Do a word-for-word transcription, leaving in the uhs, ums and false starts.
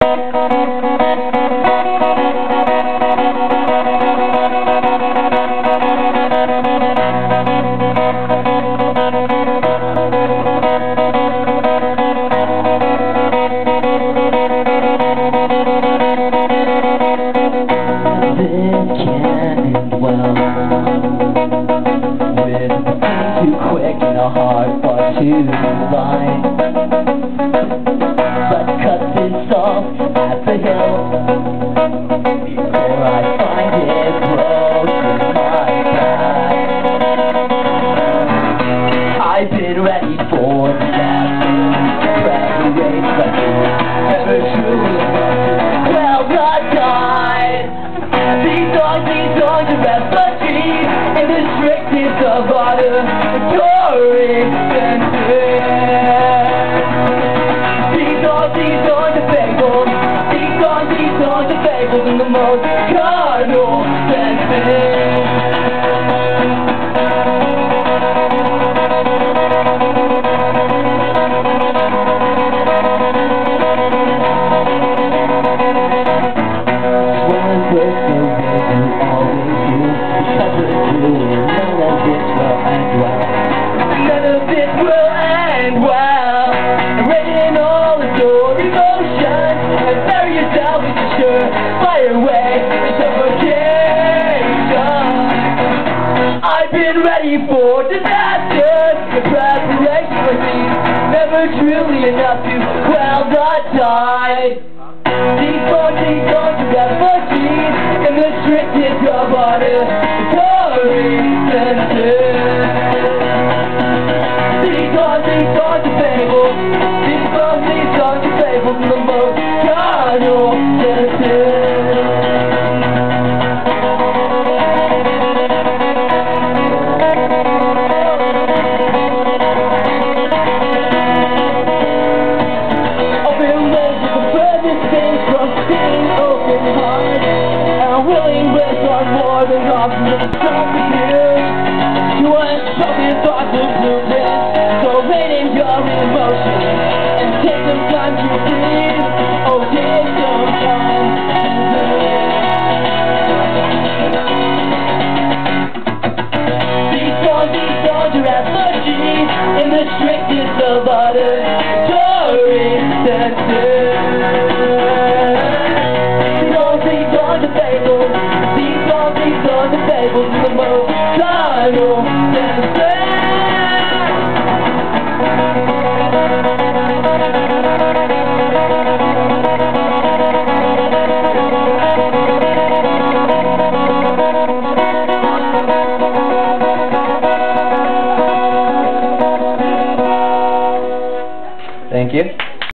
Too quick and a heart far too light. Let's cut this off at the hill before I find it broken my back. I've been ready for disaster, preparation, but never truly well not died. These songs, these songs are refugees in the strictest of order. Story These songs, these songs are fables. These songs, these songs are fables in the most carnal senses. Fire away suffocation. I've been ready for disaster. The preparation for me never truly enough to quell the tide. These songs, these songs are refugees in the strictest of order. Story senses. These songs, these songs are fables. These songs, these songs are fables in the most carnal senses. You want something thoughts of blueprint, so rating your emotions and take some time to breathe. Oh, take some time to breathe. These songs, these songs are refugees in the strictest of order. Story senses. These songs, these songs are fables. These songs, these songs are fables in the most carnal senses. Thank you.